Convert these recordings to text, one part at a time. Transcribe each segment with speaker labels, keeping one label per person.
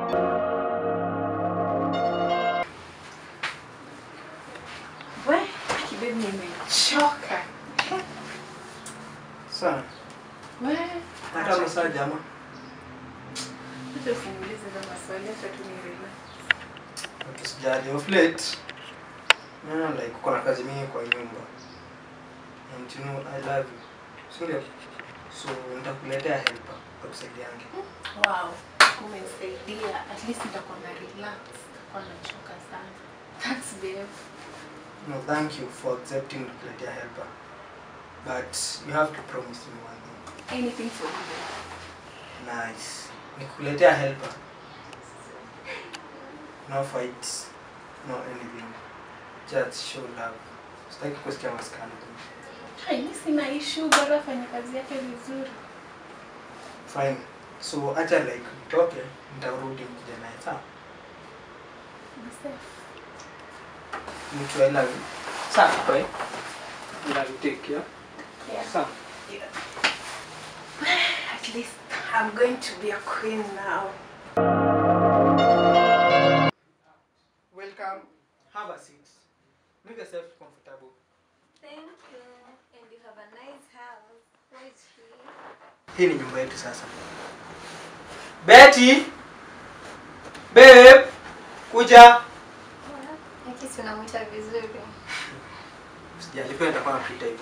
Speaker 1: We, kibibi nimechoka.
Speaker 2: Sana.
Speaker 1: We,
Speaker 2: hata masaa jama.
Speaker 1: Acha usimulize za maswali hata tu ni relax.
Speaker 2: Usijali off late. No, like uko na kazi mingi kwa nyumba. And you know I love you. Sorry. So nitakuletea helper kusaidiange.
Speaker 1: Wow, umesaidia. At least nitakuwa na relax. Nitakuwa nachoka sana. Thanks babe.
Speaker 2: No, thank you for accepting to kuletea helper. But you have to promise me one thing.
Speaker 1: Anything for you.
Speaker 2: Nice. Nikuletea helper. No fights. No anything. Just show love. Sitaki kusikia maskani tu.
Speaker 1: Hai, mimi sina issue, bora fanya kazi yake vizuri.
Speaker 2: Fine. So acha like nitoke, nitarudi kuja naye sawa?
Speaker 1: Be safe.
Speaker 2: Mtu I love you. Sawa, bye. Love you, take care.
Speaker 1: Yeah.
Speaker 2: Sawa.
Speaker 1: Yeah. At least I'm going to be a queen now.
Speaker 2: Welcome. Have a seat. Make yourself comfortable.
Speaker 3: Thank you. And you have a nice house. Where is she?
Speaker 2: Hii ni nyumba yetu sasa. Betty! Babe! Kuja!
Speaker 3: Nikisi unamuita vizuri.
Speaker 2: Usijali, pia nitakuwa napita hivyo.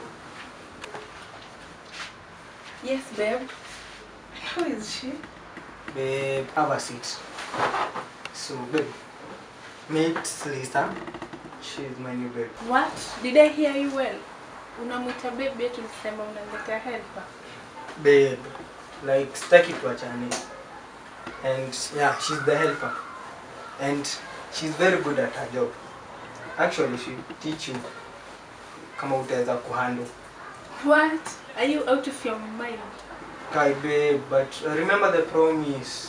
Speaker 1: Yes, babe. How is she?
Speaker 2: Babe, have a seat. So, babe, meet Lisa. She's my new babe.
Speaker 1: What? Did I hear you well? Unamuita babe yetu nisema unaletea helper.
Speaker 2: Babe, like sitaki tuachane. And yeah, she's the helper. And she's very good at her job. Actually, she teach you kama utaweza kuhandle.
Speaker 1: What? Are you out of your mind?
Speaker 2: Kai babe, but remember the promise.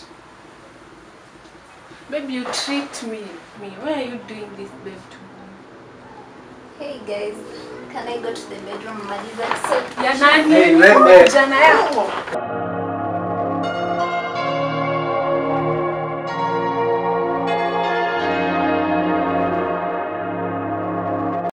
Speaker 1: Babe, you tricked me. Why are you doing this, babe, to me?
Speaker 3: Hey guys, can I go to the bedroom? Maliza.
Speaker 1: Ya nani?
Speaker 2: Hey, wewe.
Speaker 1: Jana yako.